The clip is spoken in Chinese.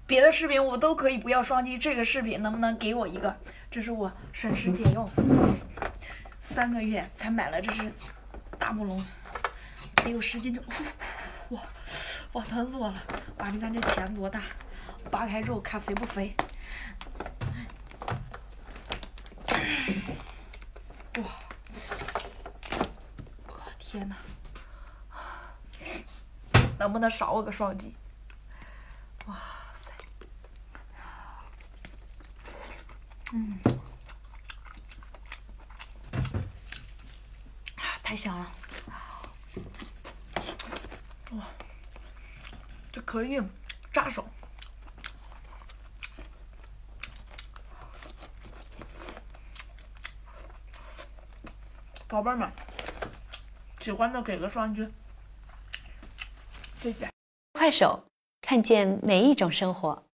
别的视频我都可以不要双击，这个视频能不能给我一个？这是我省吃俭用3个月才买了这只大母龙，得有10斤重。哇，疼死我了！哇，你看这钳多大，扒开肉看肥不肥？哇，天哪！能不能少我个双击？哇塞！太香了！哇，这可以炸手。宝贝们，喜欢的给个双击，谢谢。 快手，看见每一种生活。